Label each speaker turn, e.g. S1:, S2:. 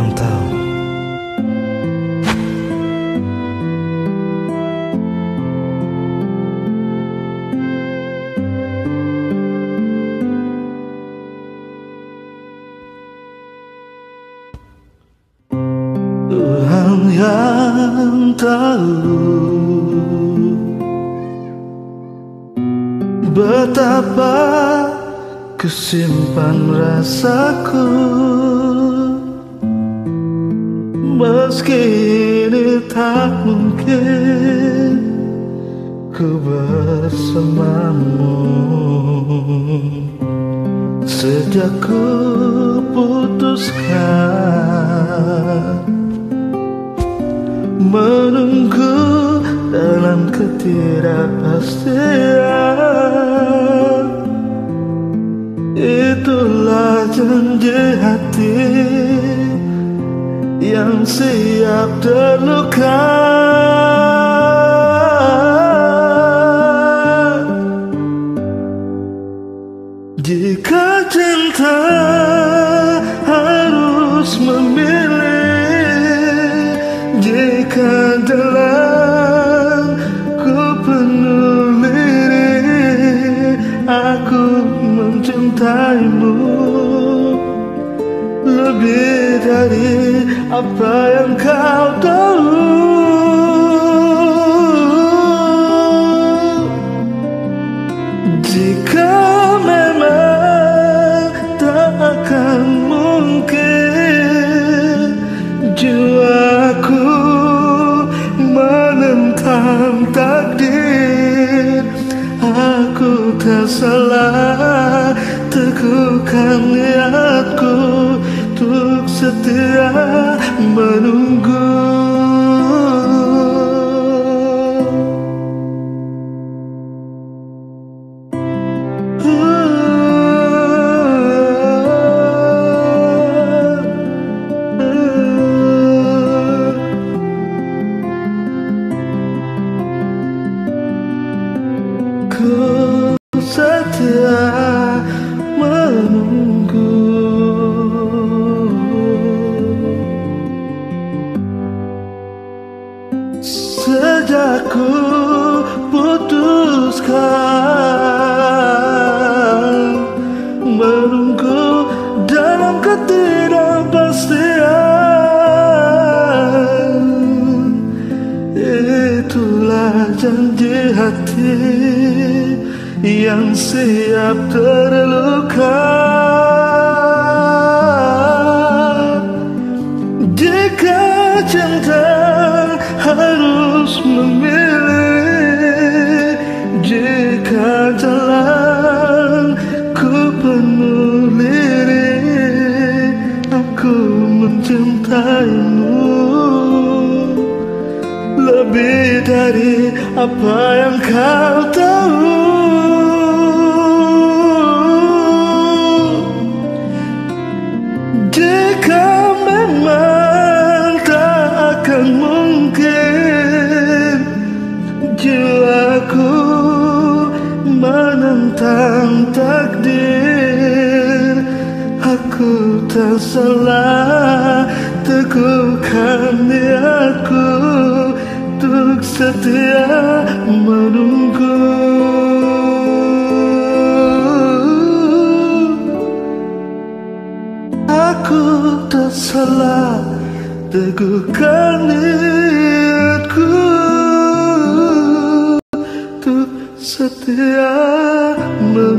S1: yang tahu. Tuhan yang tahu betapa kusimpan rasaku, meski ini tak mungkin ku bersamamu. Sejak ku putuskan menunggu dalam ketidakpastian, itulah janji hati yang siap terluka. Jika cinta harus memilih, jika jalan ku penuh lirik, aku mencintaimu lebih dari apa yang kau tahu. Jika memang tak akan mungkin jiwaku menentang takdir, aku tak salah teguhkan niatku untuk setia menunggu. Ku setia menunggu. Sejak ku putuskan menunggu dalam ketidakpastian, itulah janji hati yang siap terluka. Jika cinta harus memilih, jika jalan ku penuh lirik, aku mencintaimu lebih dari apa yang kau tahu. Jika memang tak akan mungkin jiwaku menentang takdir, aku tak salah teguhkan niatku untuk setia menunggu. Aku tak salah teguhkan niatku untuk setia menunggu.